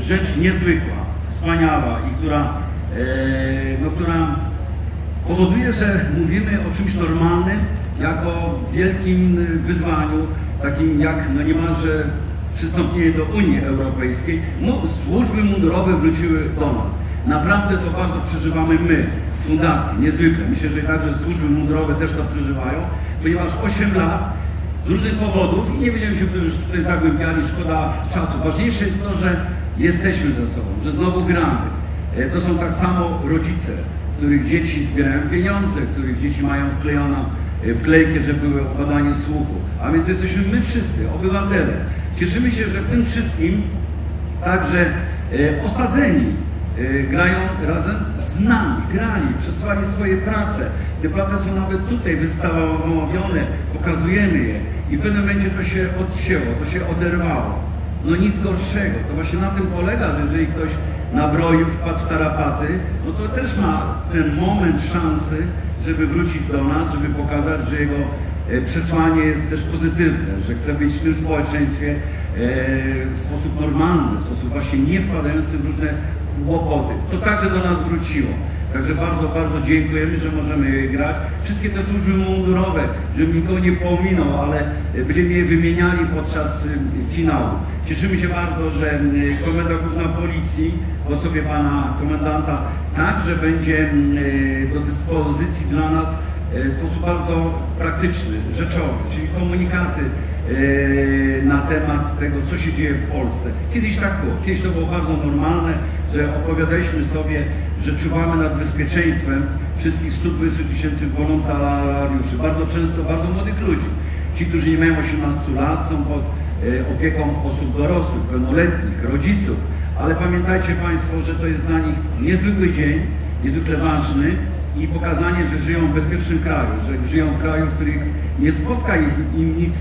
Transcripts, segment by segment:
rzecz niezwykła, wspaniała i która powoduje, że mówimy o czymś normalnym, jako wielkim wyzwaniu, takim jak niemalże przystąpienie do Unii Europejskiej. Służby mundurowe wróciły do nas. Naprawdę to bardzo przeżywamy my, w fundacji, niezwykle. Myślę, że także służby mundurowe też to przeżywają, ponieważ 8 lat z różnych powodów, i nie będziemy się już tutaj zagłębiali, szkoda czasu. Ważniejsze jest to, że jesteśmy ze sobą, że znowu gramy. To są tak samo rodzice, których dzieci zbierają pieniądze, których dzieci mają wklejoną wklejkę, że były badanie słuchu. A więc jesteśmy my wszyscy, obywatele. Cieszymy się, że w tym wszystkim także osadzeni grają razem z nami, grali, przesłali swoje prace. Te prace są nawet tutaj wystawione, pokazujemy je i w pewnym momencie to się odcięło, to się oderwało. No nic gorszego, to właśnie na tym polega, że jeżeli ktoś nabroił, wpadł w tarapaty, no to też ma ten moment szansy, żeby wrócić do nas, żeby pokazać, że jego przesłanie jest też pozytywne, że chce być w tym społeczeństwie w sposób normalny, w sposób właśnie nie wpadający w różne kłopoty. To także do nas wróciło. Także bardzo, bardzo dziękujemy, że możemy je grać. Wszystkie te służby mundurowe, żebym nikogo nie pominął, ale będziemy je wymieniali podczas finału. Cieszymy się bardzo, że Komenda Główna Policji w osobie pana komendanta także będzie do dyspozycji dla nas w sposób bardzo praktyczny, rzeczowy, czyli komunikaty na temat tego, co się dzieje w Polsce. Kiedyś tak było. Kiedyś to było bardzo normalne, że opowiadaliśmy sobie, że czuwamy nad bezpieczeństwem wszystkich 120 000 wolontariuszy, bardzo często bardzo młodych ludzi. Ci, którzy nie mają 18 lat, są pod opieką osób dorosłych, pełnoletnich, rodziców, ale pamiętajcie Państwo, że to jest dla nich niezwykły dzień, niezwykle ważny i pokazanie, że żyją w bezpiecznym kraju, że żyją w kraju, w którym nie spotka im nic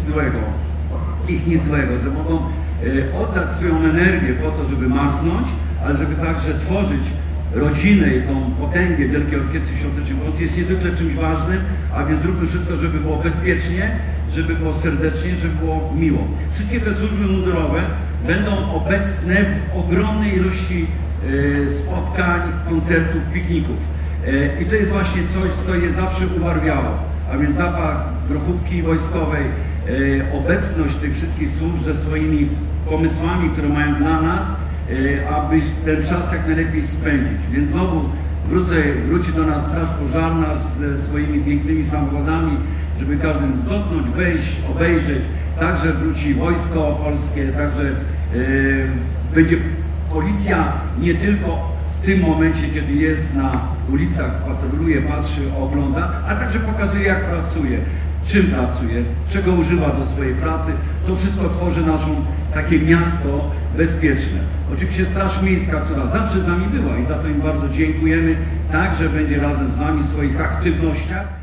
złego, że mogą oddać swoją energię po to, żeby marznąć, ale żeby także tworzyć rodzinę i tą potęgę Wielkiej Orkiestry Świątecznej Pomocy jest niezwykle czymś ważnym, a więc zróbmy wszystko, żeby było bezpiecznie, żeby było serdecznie, żeby było miło. Wszystkie te służby mundurowe będą obecne w ogromnej ilości spotkań, koncertów, pikników. I to jest właśnie coś, co je zawsze ubarwiało, a więc zapach grochówki wojskowej, obecność tych wszystkich służb ze swoimi pomysłami, które mają dla nas, aby ten czas jak najlepiej spędzić. Więc znowu wróci do nas Straż Pożarna ze swoimi pięknymi samochodami, żeby każdy dotknąć, wejść, obejrzeć. Także wróci Wojsko Polskie, także będzie policja nie tylko w tym momencie, kiedy jest na ulicach, patroluje, patrzy, ogląda, ale także pokazuje, jak pracuje, czym pracuje, czego używa do swojej pracy. To wszystko tworzy naszą takie miasto bezpieczne. Oczywiście Straż Miejska, która zawsze z nami była i za to im bardzo dziękujemy, także będzie razem z nami w swoich aktywnościach.